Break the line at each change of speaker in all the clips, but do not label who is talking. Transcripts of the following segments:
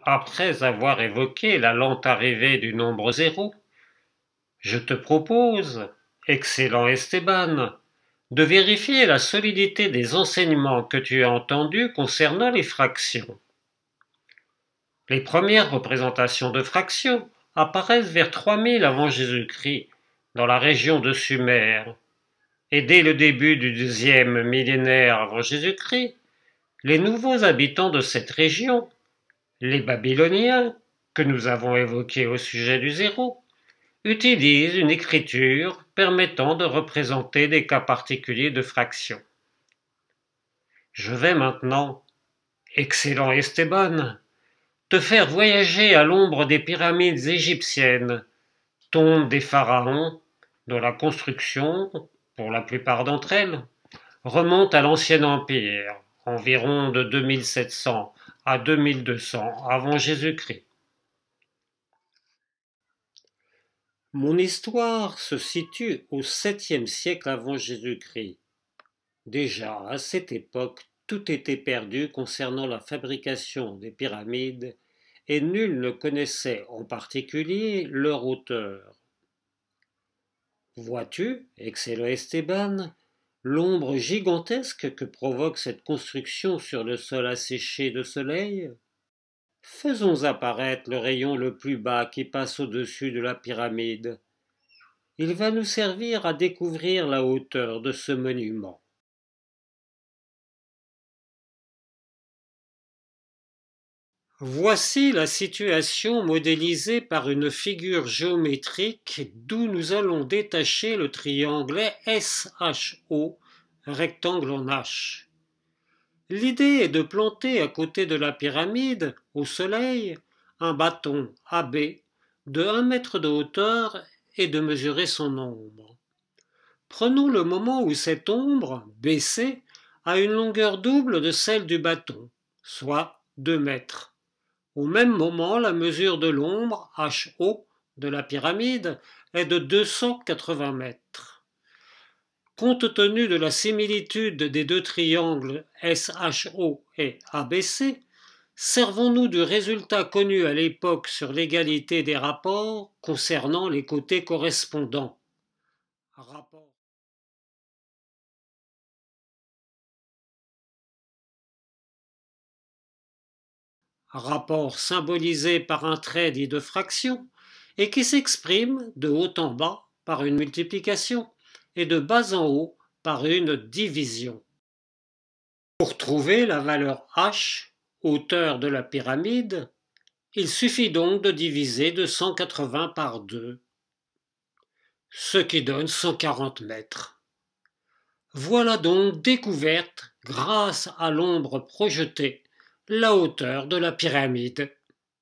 après avoir évoqué la lente arrivée du nombre zéro, je te propose, excellent Esteban, de vérifier la solidité des enseignements que tu as entendus concernant les fractions. Les premières représentations de fractions apparaissent vers 3000 avant Jésus-Christ dans la région de Sumer, et dès le début du deuxième millénaire avant Jésus-Christ, les nouveaux habitants de cette région, les Babyloniens, que nous avons évoqués au sujet du zéro, utilisent une écriture permettant de représenter des cas particuliers de fractions. Je vais maintenant, excellent Esteban, te faire voyager à l'ombre des pyramides égyptiennes, tombes des pharaons, dont la construction, pour la plupart d'entre elles, remonte à l'Ancien Empire, environ de 2700 à 2200 avant Jésus-Christ. Mon histoire se situe au 7e siècle avant Jésus-Christ. Déjà, à cette époque, tout était perdu concernant la fabrication des pyramides et nul ne connaissait en particulier leur auteur. Vois-tu, excellent Esteban, l'ombre gigantesque que provoque cette construction sur le sol asséché de soleil? Faisons apparaître le rayon le plus bas qui passe au-dessus de la pyramide. Il va nous servir à découvrir la hauteur de ce monument. Voici la situation modélisée par une figure géométrique d'où nous allons détacher le triangle SHO, rectangle en H. L'idée est de planter à côté de la pyramide, au soleil, un bâton AB de 1 mètre de hauteur et de mesurer son ombre. Prenons le moment où cette ombre, BC, a une longueur double de celle du bâton, soit 2 mètres. Au même moment, la mesure de l'ombre, HO, de la pyramide est de 280 mètres. Compte tenu de la similitude des deux triangles SHO et ABC, servons-nous du résultat connu à l'époque sur l'égalité des rapports concernant les côtés correspondants. Rapport symbolisé par un trait dit de fraction et qui s'exprime de haut en bas par une multiplication et de bas en haut par une division. Pour trouver la valeur h, hauteur de la pyramide, il suffit donc de diviser 280 par 2, ce qui donne 140 mètres. Voilà donc découverte, grâce à l'ombre projetée, la hauteur de la pyramide.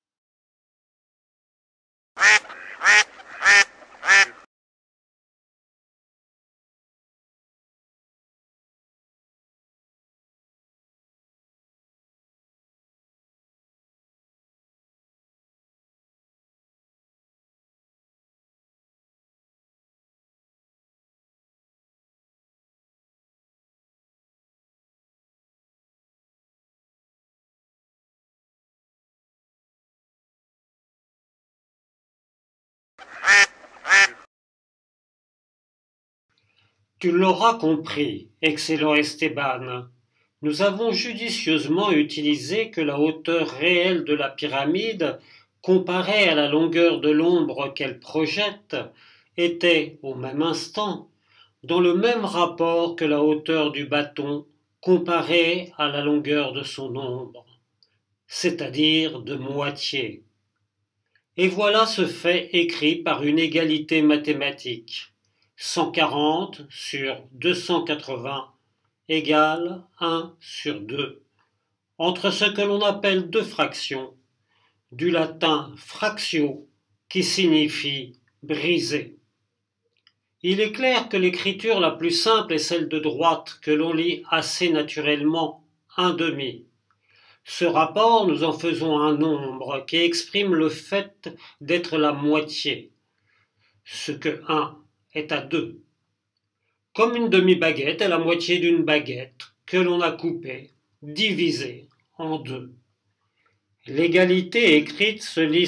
Tu l'auras compris, excellent Esteban, nous avons judicieusement utilisé que la hauteur réelle de la pyramide, comparée à la longueur de l'ombre qu'elle projette, était, au même instant, dans le même rapport que la hauteur du bâton comparée à la longueur de son ombre, c'est-à-dire de moitié. Et voilà ce fait écrit par une égalité mathématique. 140 sur 280 égale 1 sur 2, entre ce que l'on appelle deux fractions, du latin fractio, qui signifie briser. Il est clair que l'écriture la plus simple est celle de droite, que l'on lit assez naturellement, 1/2. Ce rapport, nous en faisons un nombre qui exprime le fait d'être la moitié, ce que 1 est à 2. Comme une demi-baguette est la moitié d'une baguette que l'on a coupée, divisée en 2. L'égalité écrite se lit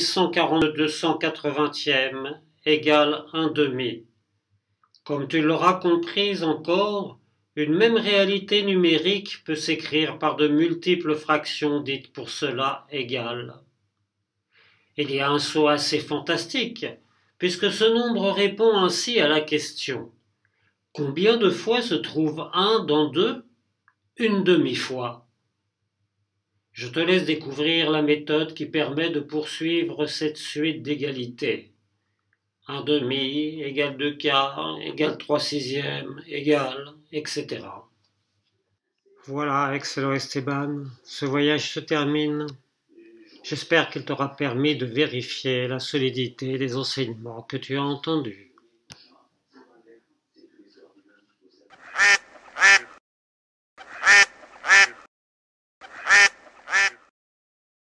142/180 égale 1/2. Comme tu l'auras compris encore, une même réalité numérique peut s'écrire par de multiples fractions dites pour cela égales. Il y a un saut assez fantastique, puisque ce nombre répond ainsi à la question: combien de fois se trouve 1 dans 2? Une demi-fois. Je te laisse découvrir la méthode qui permet de poursuivre cette suite d'égalités. 1/2 égale 2/4 égale 3/6 égale, etc. Voilà, excellent Esteban, ce voyage se termine. J'espère qu'il t'aura permis de vérifier la solidité des enseignements que tu as entendus.